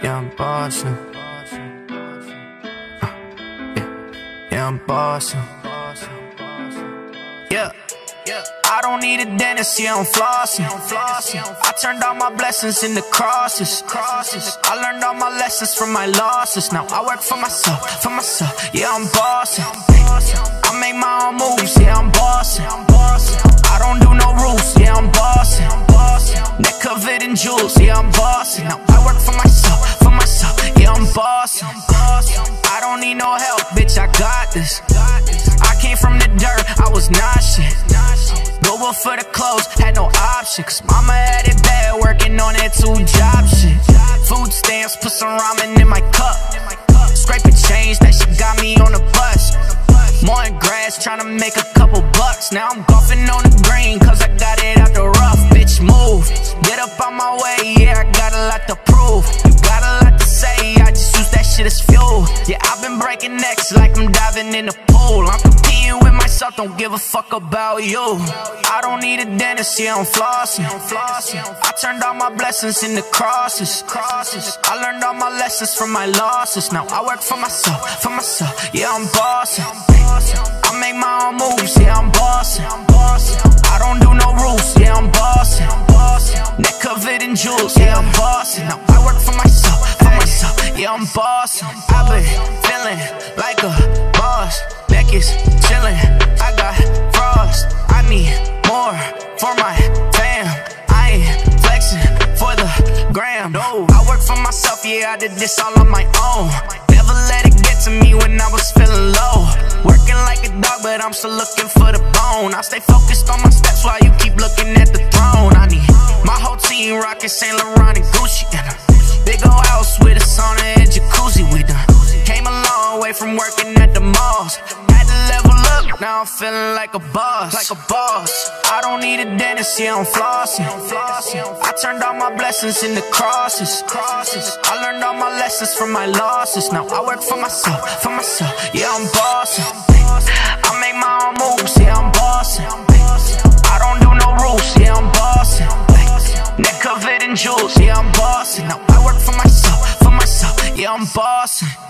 Yeah, I'm bossing. Yeah, I'm bossing. Yeah. I don't need a dentist, yeah, I'm flossing. I turned all my blessings into crosses. I learned all my lessons from my losses. Now I work for myself, yeah, I'm bossing. I make my own moves, yeah, I'm bossing. I don't do no rules, yeah, I'm bossing. Neck covered in jewels, yeah, I'm bossing. Now I work for myself, yeah, I'm bossing. I don't need no help, bitch, I got this. I came from the dirt, I was not shit. Global for the clothes, had no option. Cause mama had it bad, working on that 2-job shit. Food stamps, put some ramen in my cup. Scraping change, that shit got me on the bus. Mowing grass, tryna make a couple bucks. Now I'm golfing on the green, cause I got it out the rough. Bitch, move, get up on my way, yeah, I got a lot to prove. You got a lot to say, I just use that shit as fuel. Yeah, I've been breaking necks like I'm diving in the pool. I'm competing with myself, don't give a fuck about you. I don't need a dentist, yeah, I'm flossing. I turned all my blessings into crosses. I learned all my lessons from my losses. Now I work for myself, yeah, I'm bossing. I make my own moves, yeah, I'm bossing. I don't do no rules, yeah, I'm bossing. Neck covered in jewels, yeah, I'm bossing. Now I work for myself, yeah, I'm bossing. I've been feeling like a boss. Neck is chilling, I got frost. I need more for my fam. I ain't flexing for the gram. No, I work for myself, yeah, I did this all on my own. Never let it get to me when I was feeling low. Working like a dog, but I'm still looking for the bone. I stay focused on my steps while you keep looking at the throne. I need my whole team rocking Saint Laurent and Gucci. And a big old house with a sauna and jacuzzi. We done came a long way from working at the malls. Had to level up, now I'm feeling like a boss. I don't need a dentist, yeah, I'm flossing. I turned all my blessings into crosses. I learned all my lessons from my losses. Now I work for myself, yeah, I'm bossing. I make my own moves, yeah, I'm bossing. I don't do no rules, yeah, I'm bossing. Neck covered in jewels, yeah, I'm bossing. Now I work for myself, yeah, I'm bossing.